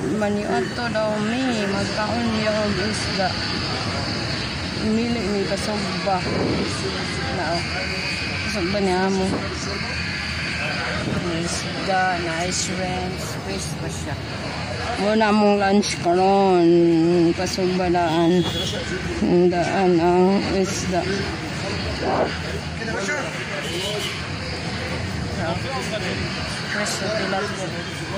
Maniadto daw mi magkaon niya og isda. Mili ni kasugba. Na kasugba niya mo. Isda na shrimp, fish pa siya. Muna mong lunch karon kasugba daan ang isda. Fresh na tilapia.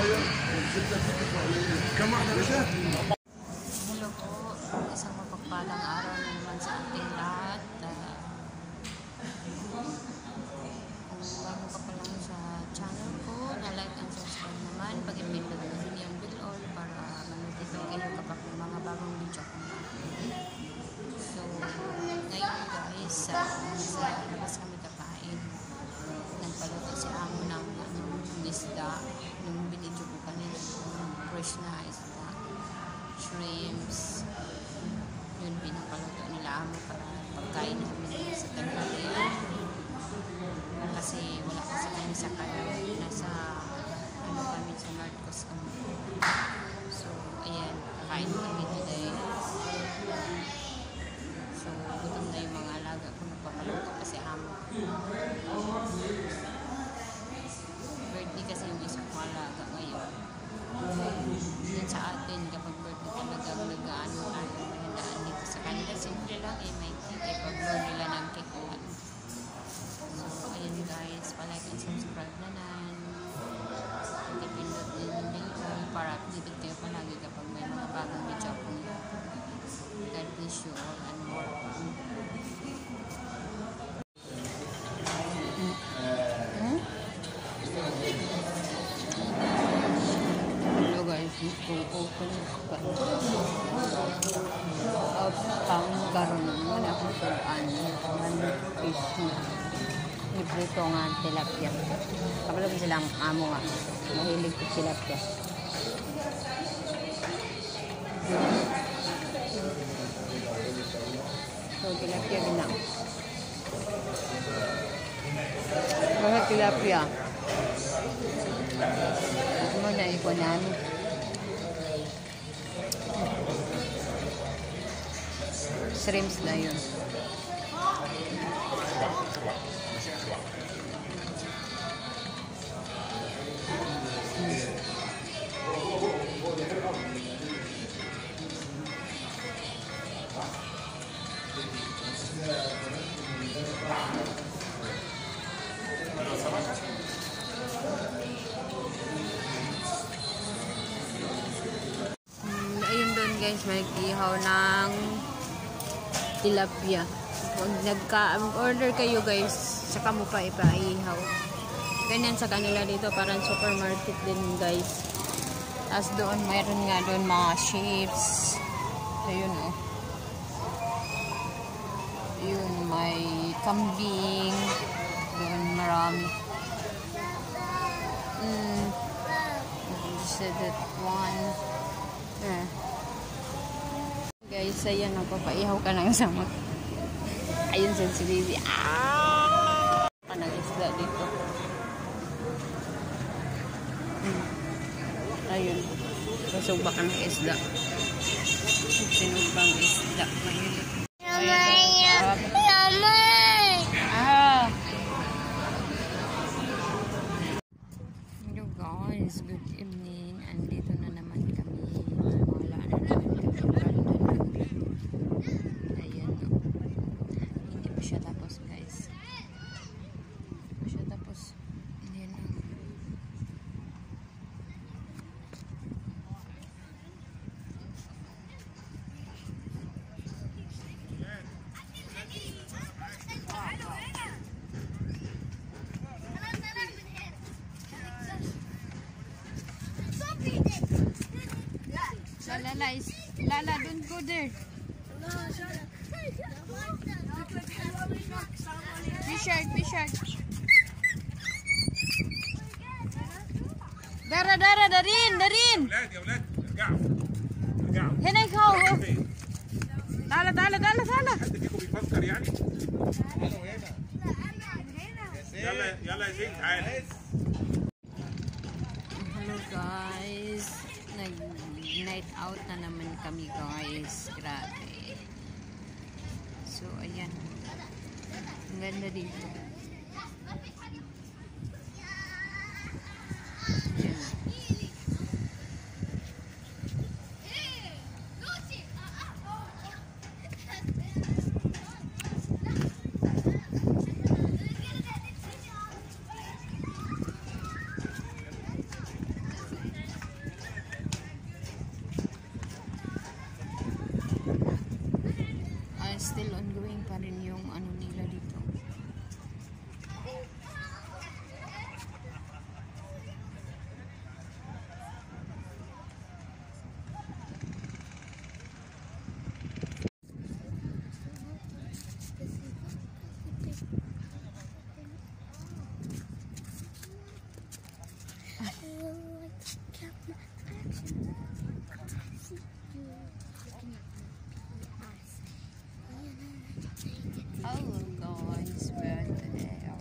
Hello po, isang mapagpalang araw na naman sa ating lahat. Kung bago ka pa lang sa channel ko, na-like and subscribe naman. Pag-ipindot na din yung bell all para manutito kayo kapag may mga bagong video ko. So, ngayon guys, sa labas kami kakain. Nagpaluto si Amo ng isda. Nung binidyo ko kanina, fresh na isda. Shrimps. Yun, pinapaluto nila Amo para pagkain namin sa tanghalian. Kasi wala kasi kami sa kanya. Nasa kami sa North Coast kami. So, ayan. Kain kami today. So, gutom na yung mga alaga ko nagpapaluto kasi Amo. Birthday kasi yung isang alaga ngayon. Yan sa atin, kapag birthday talaga nag-ano tayo, may handaan dito sa kanila. Simple lang may cake, pag-blow nila ng cake o ano. So, ayan guys, palike and subscribe na nan. Pag-ipindot din yung bell para updated kayo palagi kapag may mga bagong video ko. God bless you all and more. Open pa. Uptown karon wala akong tuan. Fish na. Ibrito nga tilapia. Kapag silang Amo nga. Mahilig ko tilapia. So tilapia ginang. Mga tilapia. Ano na ikonan? Shrimps na yun. Ayun doon guys, may ihaw ng tilapia. Kung nagka-order kayo guys, saka mo pa ipaihaw. Ganyan sa kanila dito, parang supermarket din guys. Tapos doon, mayroon nga doon mga chips. Ayun oh. Yun, may kambing. Doon marami. Said that one. Guys, ayan, nagpapaihaw ka ng samot. Ayun si baby. Panag-isda dito. Ayun. Kasugba ka ng isda. Sinugbang isda. Mayroon. Hello guys, good evening. Andito na naman kami. Wala na naman kami. Ayan o. Hindi pa siya tapos guys. Hindi pa siya tapos. Ayan o. Lala, don't go there. Fish. Dara, darin. يا ولاد ارجعوا هنا يخوف. تعالى. حد فيكم بيفكر يعني؟ تعالوا هنا. يلا يا زين تعالى. Hello guys. Night out na naman kami guys. Grabe. So, ayan. Ang ganda dito. Ayan. Still ongoing pa rin yung ano nila dito. Oh guys, where the hell?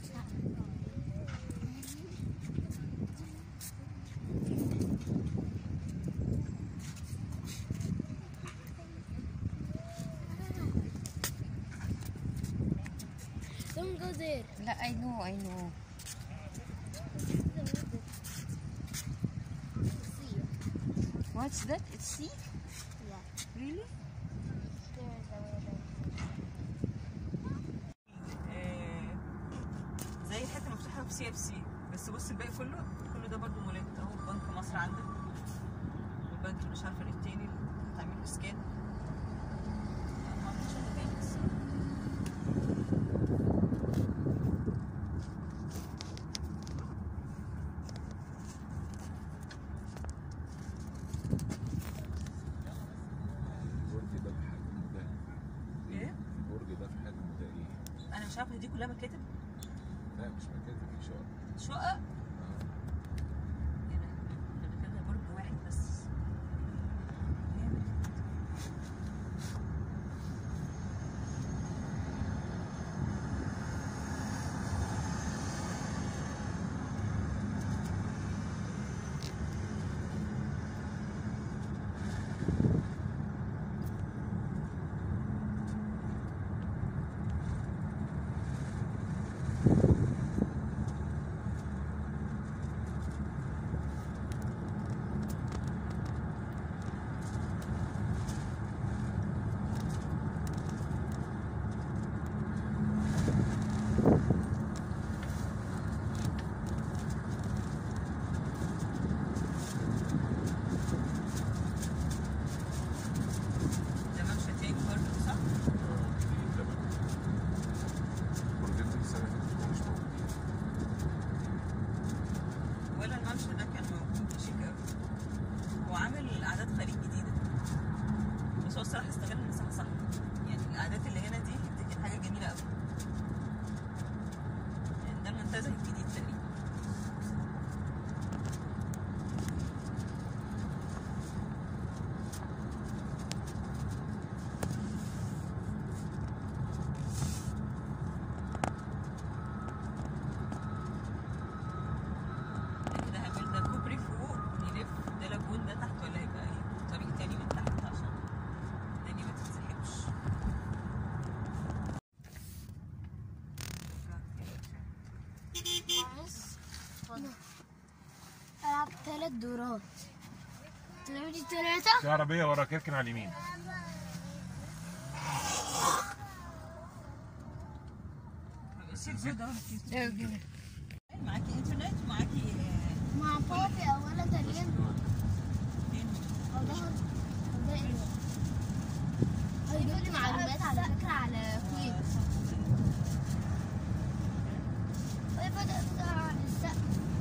Don't go there. I know. See. What's that? It's sea? Yeah. Really? There's a way there. زي حته مفتوحه في سي اف سي، بس بص الباقي كله ده برضه مولات اهو. بنك مصر عندك، والبنك مش عارفه ايه التاني اللي هتعمل له سكان. ما عملتش حاجه تاني بس. البرج ده في حجم ده ايه؟ البرج ده في حجم ده ايه؟ انا مش عارفه دي كلها مكاتب. لا مش مكاتب، دي شقق. شقق. انا كده برج واحد بس. ده ممشى تاني برضه صح؟ جديد ده بقى. البرجين دول السنة اللي فاتت مش موجودين. ولا الممشى ده كان موجود شيك قوي. هو عامل قعدات خليج جديده، بس هو الصراحه استغل المساحه صح. يعني القعدات اللي هنا دي كانت حاجه جميله قوي. يعني ده المنتزه الجديد تقريبا. كده هعمل ده كوبري فوق يلف ده لاجون ده تحت، ولا هيبقى ايه طريق تاني من تحت عشان الدنيا ما تتزحمش. ألعب 3 دورات. تلعبي 3؟ في عربية وراك، اركن على اليمين. الشيك زود اهو. Okay. معاكي انترنت ومعاكي مع بابي أولا تانيا. أو ده إيه؟ هيجيب لي معلومات على فكرة على كويس. ويبدأ عن السقف.